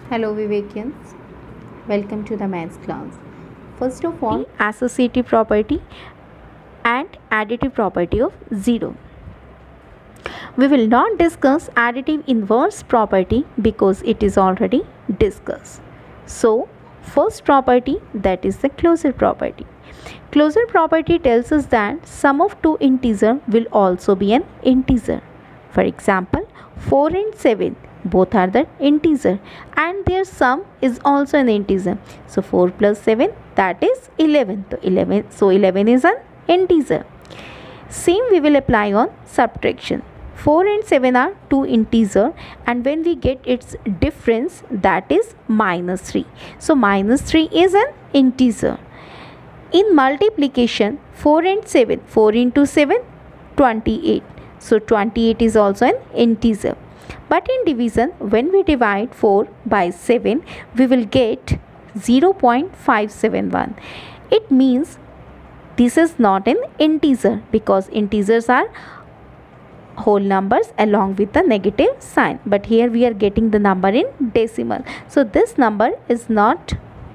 Hello Vivekians, welcome to the maths class. First of all, associative property and additive property of 0. We will not discuss additive inverse property because it is already discussed. So, first property, that is the closure property. Closure property tells us that sum of two integers will also be an integer. For example, 4 and 7 both are the integer and their sum is also an integer. So 4 plus 7, that is 11. So 11 is an integer. Same we will apply on subtraction. 4 and 7 are two integer and when we get its difference, that is minus 3. So minus 3 is an integer. In multiplication, 4 and 7, 4 into 7, 28. So 28 is also an integer. But in division, when we divide 4 by 7, we will get 0.571. It means this is not an integer because integers are whole numbers along with the negative sign. But here we are getting the number in decimal. So this number is not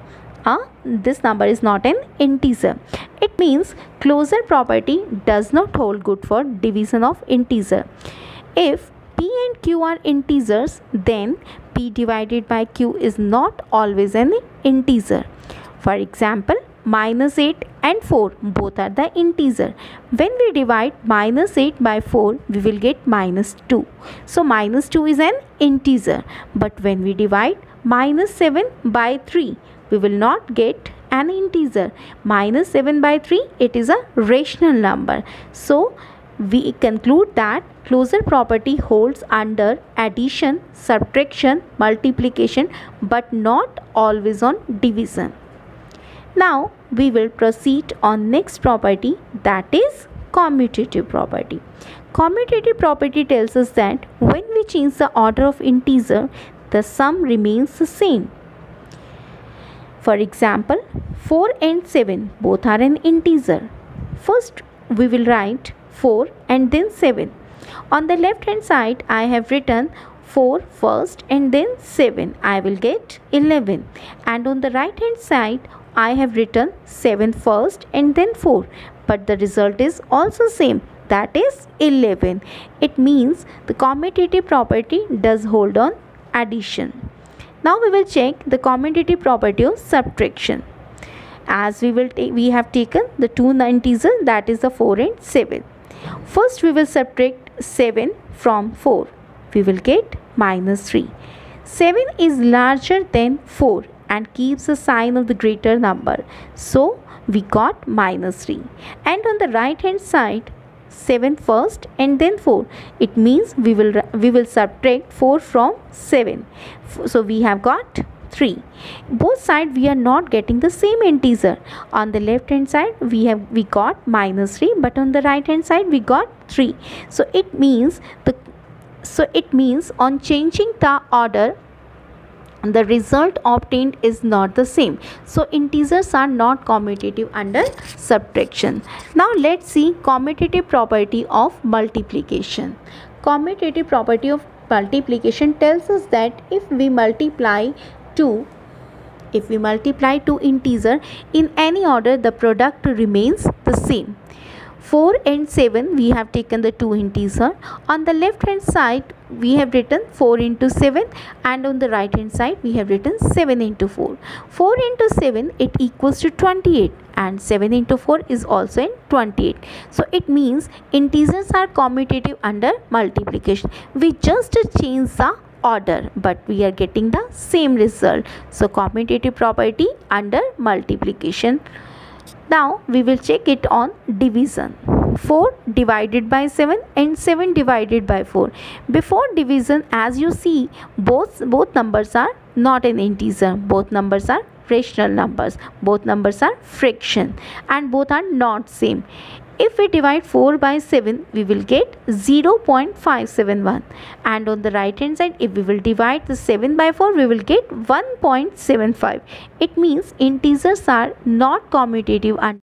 an integer. It means closure property does not hold good for division of integer. If P and Q are integers, then P divided by Q is not always an integer. For example, minus 8 and 4 both are the integer. When we divide minus 8 by 4, we will get minus 2. So minus 2 is an integer. But when we divide minus 7 by 3, we will not get an integer. Minus 7 by 3, it is a rational number. So we conclude that closure property holds under addition, subtraction, multiplication, but not always on division. Now we will proceed on next property, that is commutative property. Commutative property tells us that when we change the order of integer, the sum remains the same. For example, 4 and 7 both are an integer. First we will write 4 and then 7. On the left hand side, I have written 4 first and then 7. I will get 11. And on the right hand side, I have written 7 first and then 4. But the result is also same. That is 11. It means the commutative property does hold on addition. Now we will check the commutative property of subtraction. As we have taken the two integers, that is the 4 and 7. First we will subtract 7 from 4. We will get minus 3. 7 is larger than 4 and keeps the sign of the greater number. So we got minus 3. And on the right hand side, 7 first and then 4. It means we will subtract 4 from 7. So we have got 3. Both sides we are not getting the same integer. On the left hand side we got minus 3, but on the right hand side we got 3. So it means on changing the order, the result obtained is not the same. So integers are not commutative under subtraction. Now let's see commutative property of multiplication. Commutative property of multiplication tells us that if we multiply two integers in any order, the product remains the same. 4 and 7 we have taken the two integers. On the left hand side we have written 4 into 7 and on the right hand side we have written 7 into 4. 4 into 7 it equals to 28 and 7 into 4 is also in 28. So it means integers are commutative under multiplication. We just change the order but we are getting the same result. So commutative property under multiplication. Now we will check it on division. 4 divided by 7 and 7 divided by 4. Before division, as you see, both numbers are not an integer. Both numbers are rational numbers. Both numbers are fraction and both are not same. If we divide 4 by 7, we will get 0.571. And on the right hand side, if we will divide the 7 by 4, we will get 1.75. It means integers are not commutative